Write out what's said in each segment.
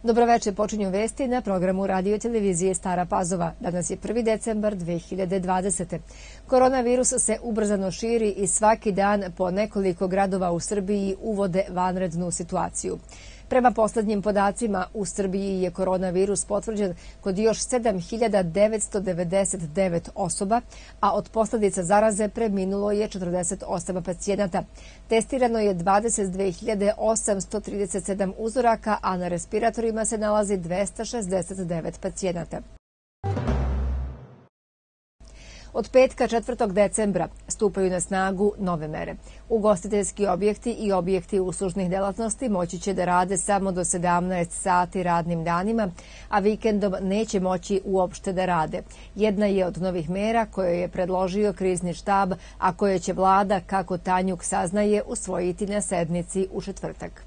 Dobroveče, počinju vesti na programu radio televizije Stara Pazova. Danas je 1. decembar 2020. Koronavirus se ubrzano širi i svaki dan po nekoliko gradova u Srbiji uvode vanrednu situaciju. Prema poslednjim podacima, u Srbiji je koronavirus potvrđen kod još 7.999 osoba, a od posledica zaraze preminulo je 48 pacijenata. Testirano je 22.837 uzoraka, a na respiratorima se nalazi 269 pacijenata. Od petka 4. decembra stupaju na snagu nove mere. Ugostiteljski objekti i objekti uslužnih delatnosti moći će da rade samo do 17 sati radnim danima, a vikendom neće moći uopšte da rade. Jedna je od novih mera koje je predložio krizni štab, a koje će vlada, kako Tanjuk saznaje, usvojiti na sednici u četvrtak.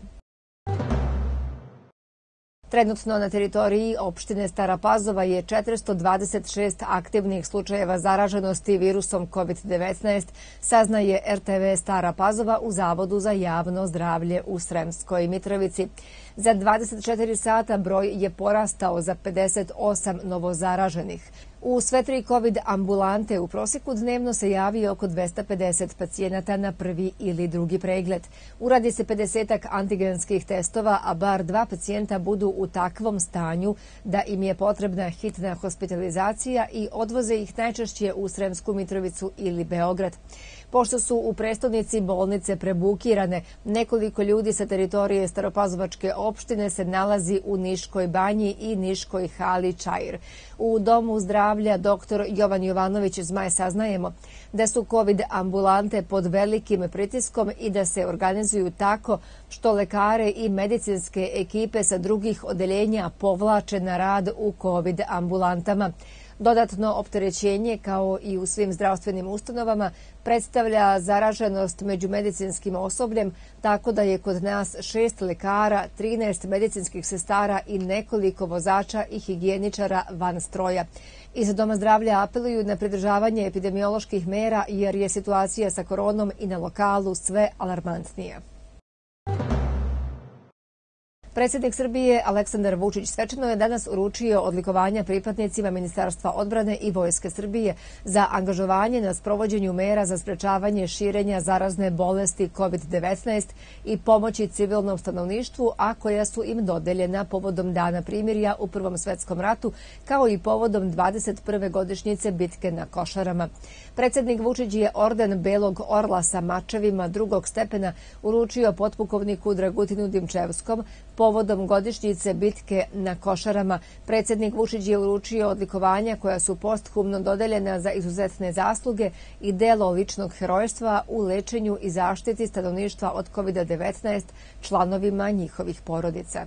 Trenutno na teritoriji opštine Stara Pazova je 426 aktivnih slučajeva zaraženosti virusom COVID-19, saznaje RTV Stara Pazova u Zavodu za javno zdravlje u Sremskoj Mitrovici. Za 24 sata broj je porastao za 58 novozaraženih. U sve 3 COVID ambulante u prosjeku dnevno se javi oko 250 pacijenata na prvi ili drugi pregled. Uradi se 50-ak antigenskih testova, a bar 2 pacijenta budu u takvom stanju da im je potrebna hitna hospitalizacija i odvoze ih najčešće u Sremsku Mitrovicu ili Beograd. Pošto su u prestonici bolnice prebukirane, nekoliko ljudi sa teritorije Staropazovačke opštine se nalazi u Niškoj banji i Niškoj hali Čair. U Domu zdravlja dr. Jovan Jovanović Zmaj saznajemo da su COVID ambulante pod velikim pritiskom i da se organizuju tako što lekare i medicinske ekipe sa drugih odeljenja povlače na rad u COVID ambulantama. Dodatno opterećenje, kao i u svim zdravstvenim ustanovama, predstavlja zaraženost među medicinskim osobljem, tako da je kod nas 6 lekara, 13 medicinskih sestara i nekoliko vozača i higijeničara van stroja. Iz Doma zdravlja apeluju na pridržavanje epidemioloških mera jer je situacija sa koronom i na lokalu sve alarmantnija. Predsjednik Srbije Aleksandar Vučić svečano je danas uručio odlikovanja pripadnicima Ministarstva odbrane i Vojske Srbije za angažovanje na sprovođenju mera za sprečavanje širenja zarazne bolesti COVID-19 i pomoći civilnom stanovništvu, a koja su im dodeljena povodom Dana primirja u Prvom svetskom ratu, kao i povodom 21. godišnjice bitke na Košarama. Predsjednik Vučić je orden Belog orla sa mačevima drugog stepena uručio potpukovniku Dragutinu Dimčevskom. Povodom godišnjice bitke na Košarama, predsjednik Vučić je uručio odlikovanja koja su posthumno dodeljena za izuzetne zasluge i delo ličnog herojstva u lečenju i zaštiti stanovništva od COVID-19 članovima njihovih porodica.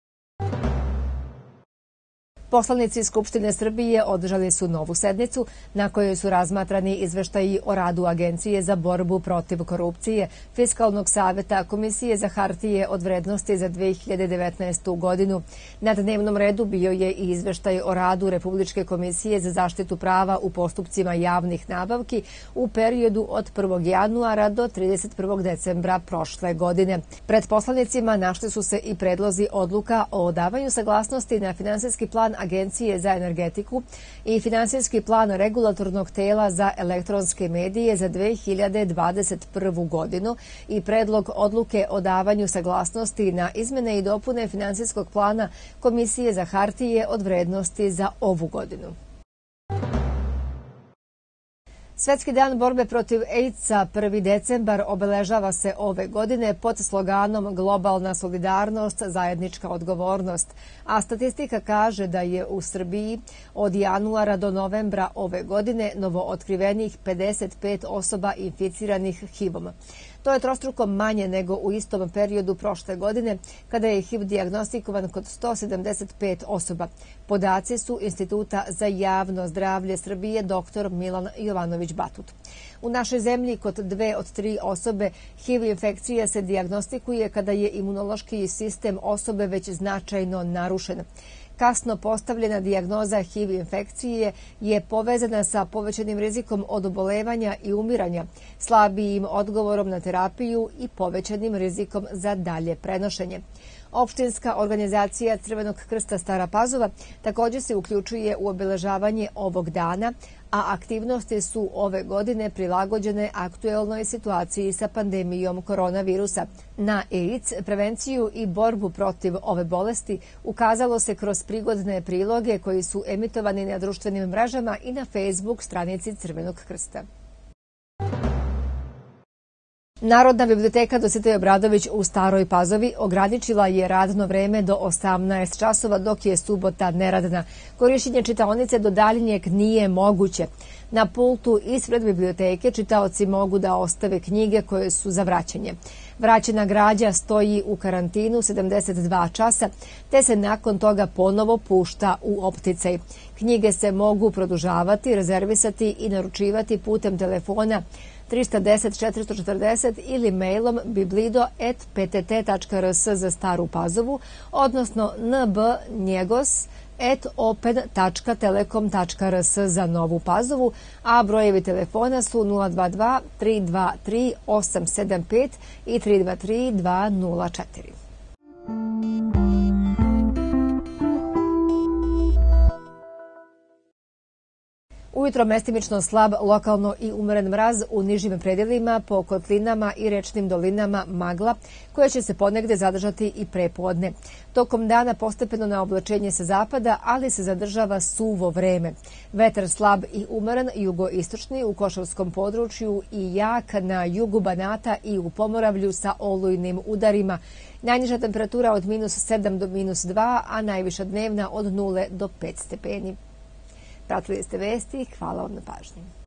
Poslanici Skupštine Srbije održali su novu sednicu na kojoj su razmatrani izveštaji o radu Agencije za borbu protiv korupcije, Fiskalnog saveta, Komisije za hartije od vrednosti za 2019. godinu. Na dnevnom redu bio je i izveštaj o radu Republičke komisije za zaštitu prava u postupcima javnih nabavki u periodu od 1. januara do 31. decembra prošle godine. Pred poslanicima našli su se i predlozi odluka o davanju saglasnosti na finansijski plan Agencije za energetiku i finansijski plan regulatornog tela za elektronske medije za 2021. godinu i predlog odluke o davanju saglasnosti na izmene i dopune finansijskog plana Komisije za hartije od vrednosti za ovu godinu. Svetski dan borbe protiv AIDS-a 1. decembar obeležava se ove godine pod sloganom Globalna solidarnost, zajednička odgovornost, a statistika kaže da je u Srbiji od januara do novembra ove godine novootkrivenih 55 osoba inficiranih HIV-om. To je trostruko manje nego u istom periodu prošle godine, kada je HIV dijagnostikovan kod 175 osoba. Podaci su Instituta za javno zdravlje Srbije dr. Milan Jovanović Batut. U našoj zemlji kod 2 od 3 osobe HIV infekcija se dijagnostikuje kada je imunološki sistem osobe već značajno narušen. Kasno postavljena dijagnoza HIV infekcije je povezana sa povećanim rizikom od obolevanja i umiranja, slabijim odgovorom na terapiju i povećanim rizikom za dalje prenošenje. Opštinska organizacija Crvenog krsta Stara Pazova također se uključuje u obeležavanje ovog dana, a aktivnosti su ove godine prilagođene aktuelnoj situaciji sa pandemijom koronavirusa. Na AIDS, prevenciju i borbu protiv ove bolesti ukazalo se kroz prigodne priloge koji su emitovani na društvenim mrežama i na Facebook stranici Crvenog krsta. Narodna biblioteka Dositej Obradović u Staroj Pazovi ograničila je radno vreme do 18 časova, dok je subota neradna. Korišćenje čitaonice do daljnjeg nije moguće. Na pultu ispred biblioteke čitaoci mogu da ostave knjige koje su za vraćanje. Vraćena građa stoji u karantinu 72 časa, te se nakon toga ponovo pušta u opticaj. Knjige se mogu produžavati, rezervisati i naručivati putem telefona 310 440 ili mailom biblido@ptt.rs za Staru Pazovu, odnosno nbnjegos@open.telekom.rs za Novu Pazovu, a brojevi telefona su 022 323 875 i 323 204. Ujutro mestimično slab, lokalno i umeren mraz, u nižim predelima, po kotlinama i rečnim dolinama magla, koja će se ponegde zadržati i prepodne. Tokom dana postepeno na oblačenje sa zapada, ali se zadržava suvo vreme. Vetar slab i umeren, jugoistočni u Košavskom području i jak na jugu Banata i u Pomoravlju sa olujnim udarima. Najniža temperatura od -7 do -2, a najviša dnevna od 0 do 5 stepeni. Pratili ste vesti, hvala vam na pažnji.